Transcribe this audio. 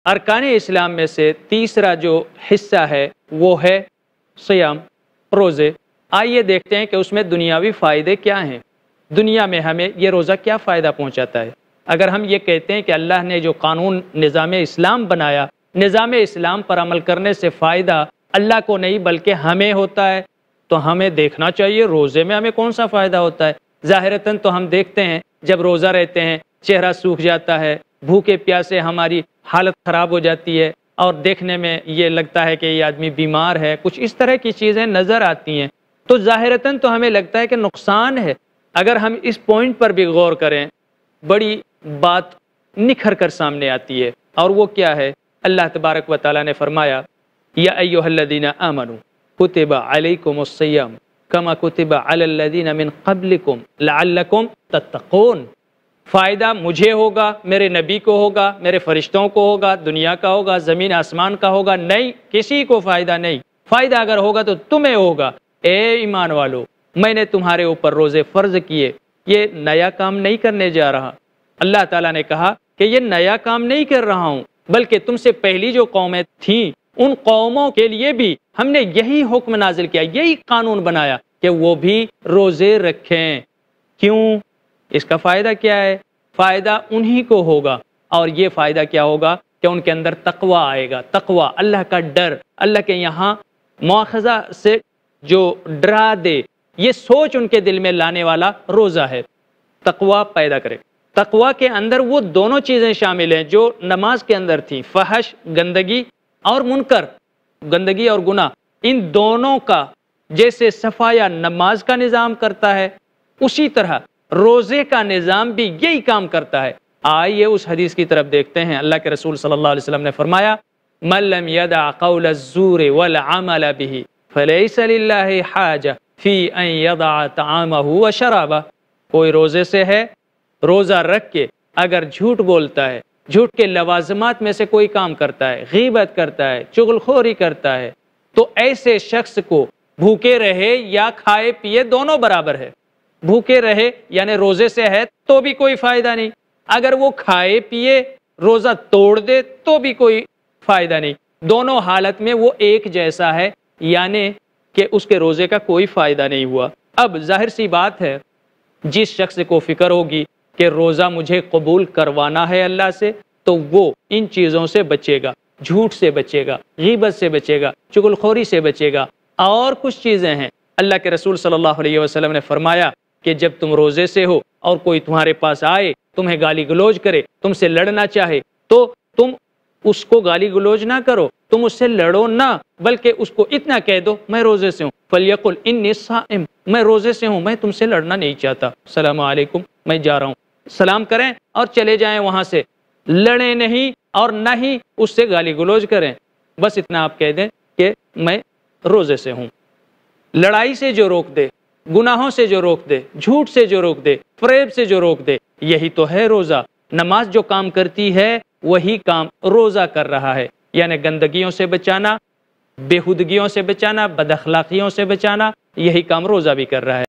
अरकान इस्लाम में से तीसरा जो हिस्सा है वो है सियाम, रोज़े। आइए देखते हैं कि उसमें दुनियावी फ़ायदे क्या हैं, दुनिया में हमें ये रोज़ा क्या फ़ायदा पहुंचाता है। अगर हम ये कहते हैं कि अल्लाह ने जो कानून निज़ाम इस्लाम बनाया, निज़ाम इस्लाम पर अमल करने से फ़ायदा अल्लाह को नहीं बल्कि हमें होता है, तो हमें देखना चाहिए रोज़े में हमें कौन सा फ़ायदा होता है। ज़ाहिरतन तो हम देखते हैं जब रोज़ा रहते हैं चेहरा सूख जाता है, भूखे प्यासे हमारी हालत ख़राब हो जाती है और देखने में ये लगता है कि ये आदमी बीमार है, कुछ इस तरह की चीज़ें नज़र आती हैं। तो ज़ाहिरतन तो हमें लगता है कि नुकसान है। अगर हम इस पॉइंट पर भी गौर करें, बड़ी बात निखर कर सामने आती है, और वो क्या है? अल्लाह तबारक व तआला ने फरमाया, या अय्युहल्लज़ीना आमनू कुतिबा अलैकुमुस्सियाम कमा कुतिबा अलल्लज़ीना मिन क़ब्लिकुम लअल्लकुम तत्तक़ून। फ़ायदा मुझे होगा, मेरे नबी को होगा, मेरे फरिश्तों को होगा, दुनिया का होगा, ज़मीन आसमान का होगा, नहीं किसी को फ़ायदा नहीं। फ़ायदा अगर होगा तो तुम्हें होगा। ए ईमान वालो, मैंने तुम्हारे ऊपर रोज़े फ़र्ज़ किए, ये नया काम नहीं करने जा रहा। अल्लाह ताला ने कहा कि ये नया काम नहीं कर रहा हूँ, बल्कि तुमसे पहली जो कौमें थीं उन कौमों के लिए भी हमने यही हुक्म नाजिल किया, यही कानून बनाया कि वो भी रोज़े रखें। क्यों? इसका फ़ायदा क्या है? फ़ायदा उन्हीं को होगा, और ये फ़ायदा क्या होगा कि उनके अंदर तक़वा आएगा। तक़वा, अल्लाह का डर, अल्लाह के यहाँ मुआख़ज़ा से जो डरा दे, ये सोच उनके दिल में लाने वाला रोज़ा है। तक़वा पैदा करे। तक़वा के अंदर वो दोनों चीज़ें शामिल हैं जो नमाज के अंदर थी, फ़हश, गंदगी और मुनकर, गंदगी और गुनाह। इन दोनों का जैसे सफाया नमाज का निज़ाम करता है, उसी तरह रोज़े का निज़ाम भी यही काम करता है। आइए उस हदीस की तरफ देखते हैं। अल्लाह के रसूल सल्लल्लाहु अलैहि वसल्लम ने फरमाया, मन लम यदा क़ौल अज़्ज़ूर वल अमल बिही फलैसा लिल्लाहि हाजा फ़ी अन यदा तआमहु व शराबह। कोई रोज़े से है, रोज़ा रख के अगर झूठ बोलता है, झूठ के लवाज़मात में से कोई काम करता है, गीबत करता है, चुगलखोरी करता है, तो ऐसे शख्स को भूखे रहे या खाए पिए दोनों बराबर है। भूखे रहे यानी रोज़े से है तो भी कोई फ़ायदा नहीं, अगर वो खाए पिए रोज़ा तोड़ दे तो भी कोई फ़ायदा नहीं। दोनों हालत में वो एक जैसा है, यानी कि उसके रोज़े का कोई फ़ायदा नहीं हुआ। अब जाहिर सी बात है, जिस शख्स को फ़िक्र होगी कि रोज़ा मुझे कबूल करवाना है अल्लाह से, तो वो इन चीज़ों से बचेगा, झूठ से बचेगा, गीबत से बचेगा, चुगलखोरी से बचेगा। और कुछ चीज़ें हैं, अल्लाह के रसूल सल्लल्लाहु अलैहि वसल्लम ने फरमाया कि जब तुम रोज़े से हो और कोई तुम्हारे पास आए, तुम्हें गाली गलौज करे, तुमसे लड़ना चाहे, तो तुम उसको गाली गलौज ना करो, तुम उससे लड़ो ना, बल्कि उसको इतना कह दो मैं रोज़े से हूँ, फलयकुल इन्नी साइम, मैं रोज़े से हूँ, मैं तुमसे लड़ना नहीं चाहता, सलाम अलैकुम, मैं जा रहा हूँ। सलाम करें और चले जाएं वहाँ से, लड़ें नहीं और ना ही उससे गाली गलौज करें। बस इतना आप कह दें कि मैं रोज़े से हूँ। लड़ाई से जो रोक दे, गुनाहों से जो रोक दे, झूठ से जो रोक दे, फ़रेब से जो रोक दे, यही तो है रोज़ा। नमाज जो काम करती है वही काम रोज़ा कर रहा है, यानी गंदगियों से बचाना, बेहुदगियों से बचाना, बदअखलाकियों से बचाना, यही काम रोज़ा भी कर रहा है।